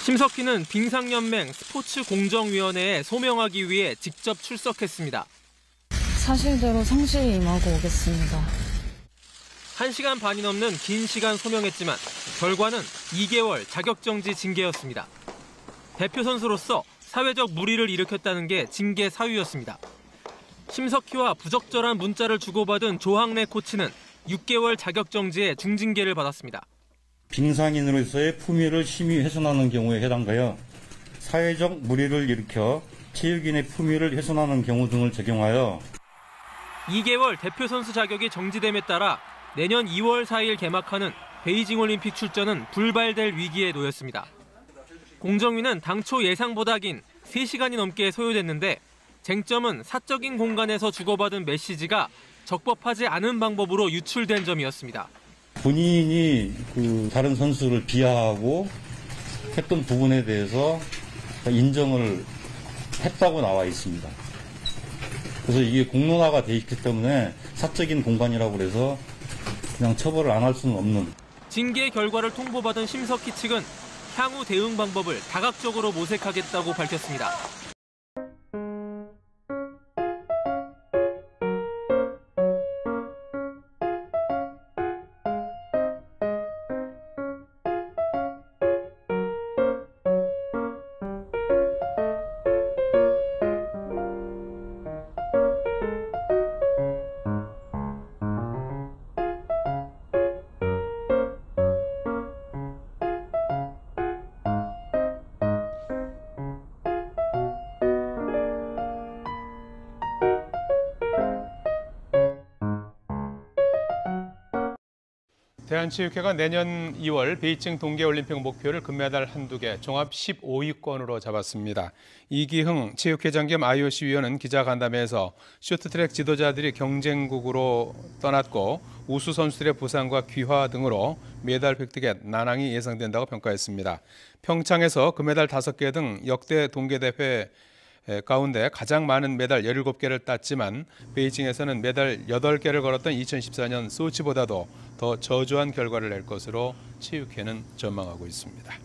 심석희는 빙상연맹 스포츠공정위원회에 소명하기 위해 직접 출석했습니다. 사실대로 성실히 임하고 오겠습니다. 1시간 반이 넘는 긴 시간 소명했지만 결과는 2개월 자격정지 징계였습니다. 대표 선수로서 사회적 물의를 일으켰다는 게 징계 사유였습니다. 심석희와 부적절한 문자를 주고받은 조항래 코치는 6개월 자격정지에 중징계를 받았습니다. 빙상인으로서의 품위를 심히 훼손하는 경우에 해당하여 사회적 물의를 일으켜 체육인의 품위를 훼손하는 경우 등을 적용하여 2개월 대표 선수 자격이 정지됨에 따라 내년 2월 4일 개막하는 베이징 올림픽 출전은 불발될 위기에 놓였습니다. 공정위는 당초 예상보다 긴 3시간이 넘게 소요됐는데 쟁점은 사적인 공간에서 주고받은 메시지가 적법하지 않은 방법으로 유출된 점이었습니다. 본인이 다른 선수를 비하하고 했던 부분에 대해서 인정을 했다고 나와 있습니다. 그래서 이게 공론화가 돼 있기 때문에 사적인 공간이라고 해서 그냥 처벌을 안 할 수는 없는. 징계 결과를 통보받은 심석희 측은 향후 대응 방법을 다각적으로 모색하겠다고 밝혔습니다. 대한체육회가 내년 2월 베이징 동계올림픽 목표를 금메달 한두 개, 종합 15위권으로 잡았습니다. 이기흥 체육회장 겸 IOC 위원은 기자간담회에서 쇼트트랙 지도자들이 경쟁국으로 떠났고 우수 선수들의 부상과 귀화 등으로 메달 획득에 난항이 예상된다고 평가했습니다. 평창에서 금메달 5개 등 역대 동계대회 가운데 가장 많은 메달 17개를 땄지만 베이징에서는 메달 8개를 걸었던 2014년 소치보다도 더 저조한 결과를 낼 것으로 체육회는 전망하고 있습니다.